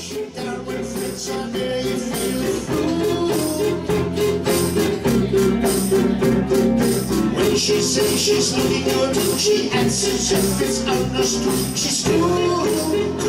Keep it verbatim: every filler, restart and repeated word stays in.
push you down when friends are there, you feel a fool. When she says she's looking good, she answers if it's understood. She's cool.